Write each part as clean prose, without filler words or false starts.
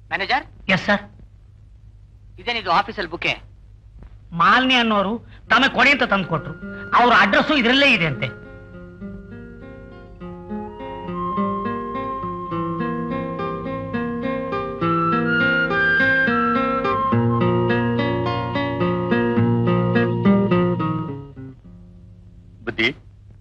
Manager. Yes sir. ಇದೇನಿದು ಆಫೀಸಲ್ಲಿ ಬುಕ್ಕೆ? ಮಾಲಿನಿ ಅನ್ನೋರು ತಮಗೆ ಕೊಡಿ ಅಂತ ತಂದು ಕೊಟ್ರು. ಅವ್ರ ಅಡ್ರೆಸ್ಸು ಇದರಲ್ಲೇ ಇದೆ ಅಂತೆ. ಬುದ್ಧಿ,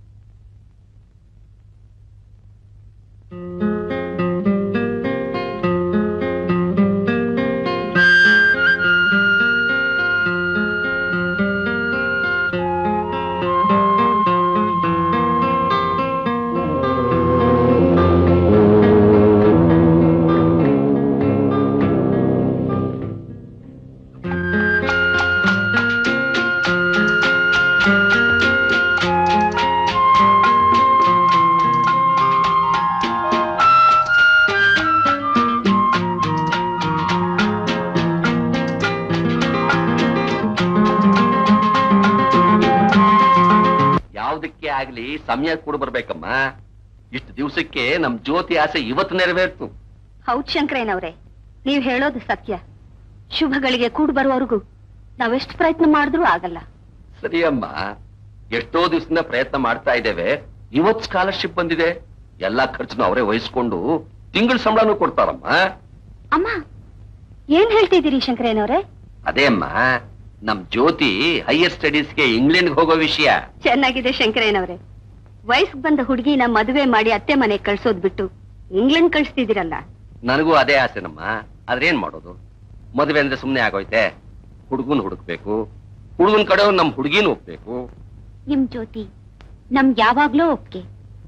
ಆಗ್ಲಿ ಸಮಯ ಕೂಡ ಬರ್ಬೇಕಮ್ಮ. ಇಷ್ಟು ದಿವಸಕ್ಕೆ ನಮ್ ಜ್ಯೋತಿ ಆಸೆ ಇವತ್ತು ನೆರವೇರ್ತು. ಹೌದ್ ಶಂಕರಯ್ಯನವ್ರೆ, ನೀವ್ ಹೇಳೋದು ಸತ್ಯ. ಶುಭಗಳಿಗೆ ಕೂಡ್ ಬರುವವರೆಗೂ ನಾವೆಷ್ಟು ಪ್ರಯತ್ನ ಮಾಡಿದ್ರೂ ಆಗಲ್ಲ. ಸರಿ ಅಮ್ಮ, ಎಷ್ಟೋ ದಿವಸದಿಂದ ಪ್ರಯತ್ನ ಮಾಡ್ತಾ ಇದ್ದೇವೆ. ಇವತ್ ಸ್ಕಾಲರ್ಶಿಪ್ ಬಂದಿದೆ. ಎಲ್ಲಾ ಖರ್ಚನ್ನು ಅವರೇ ವಹಿಸ್ಕೊಂಡು ತಿಂಗಳ ಸಂಬಳನೂ ಕೊಡ್ತಾರಮ್ಮ. ಅಮ್ಮ, ಏನ್ ಹೇಳ್ತಿದ್ದೀರಿ ಶಂಕರಯ್ಯನವ್ರೆ? ಅದೇ ಅಮ್ಮ, ನಮ್ ಜ್ಯೋತಿ ಹೈಯರ್ ಸ್ಟಡೀಸ್ಗೆ ಇಂಗ್ಲೆಂಡ್ ಹೋಗೋ ವಿಷಯ. ಚೆನ್ನಾಗಿದೆ ಶಂಕರಯ್ಯನವ್ರೆ. ವಯಸ್ಸಿಗೆ ಬಂದ ಹುಡುಗಿನ ಮದುವೆ ಮಾಡಿ ಅತ್ತೆ ಮನೆಗೆ ಕಳ್ಸೋದ್ ಬಿಟ್ಟು ಇಂಗ್ಲೆಂಡ್ ಕಳಿಸ್ತಿದ್ದೀರಲ್ಲ. ನನಗೂ ಅದೇ ಆಸೆನಮ್ಮ. ಆದ್ರೇನ್ ಮಾಡೋದು, ಮದುವೆ ಅಂದ್ರೆ ಸುಮ್ನೆ ಆಗೋಯ್ತೆ. ಹುಡುಗನ್ ಹುಡುಕ್ಬೇಕು, ಹುಡುಗನ್ ಕಡೆ ನಮ್ ಹುಡುಗಿನ ಒಪ್ಬೇಕು. ನಿಮ್ ಜ್ಯೋತಿ ನಮ್ಗೆ ಯಾವಾಗ್ಲೂ ಒಪ್ಗೆ.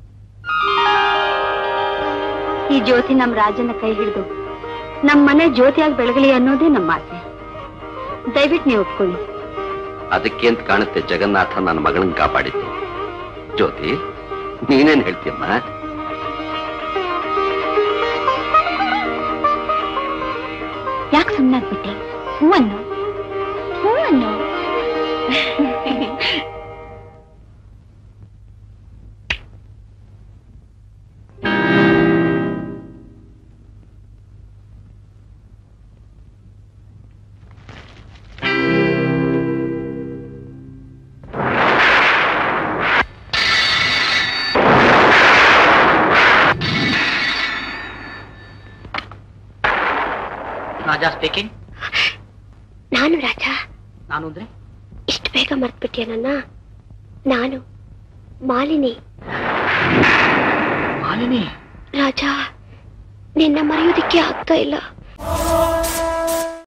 ಈ ಜ್ಯೋತಿ ನಮ್ ರಾಜನ ಕೈ ಹಿಡಿದು ನಮ್ ಮನೆ ಜ್ಯೋತಿಯಾಗಿ ಬೆಳಗಲಿ ಅನ್ನೋದೇ ನಮ್ಮ ಆಸೆ. ದಯವಿಟ್ಟು ನೀವು ಒಪ್ಕೊಳ್ಳಿ. ಅದಕ್ಕೆ ಅಂತ ಕಾಣುತ್ತೆ ಜಗನ್ನಾಥ ನನ್ನ ಮಗಳನ್ನ ಕಾಪಾಡಿದ್ದು. ಜ್ಯೋತಿ, ನೀನೇನ್ ಹೇಳ್ತೀಯಮ್ಮ? ಯಾಕೆ ಸುಮ್ಮನಾಗ್ಬಿಟ್ಟೆ? ಹೂವನ್ನು ಹೂವನ್ನು ರಾಜಾ ಸ್ಪೀಕಿಂಗ್. ನಾನು ರಾಜ. ನಾನು ಅಂದ್ರೆ ಇಷ್ಟು ಬೇಗ ಮರ್ತ್ಬಿಟ್ಯ ನನ್ನ? ನಾನು ಮಾಲಿನಿ. ಮಾಲಿನಿ? ರಾಜ, ನಿನ್ನ ಮರೆಯೋದಿಕ್ಕೆ ಆಗ್ತಾ ಇಲ್ಲ.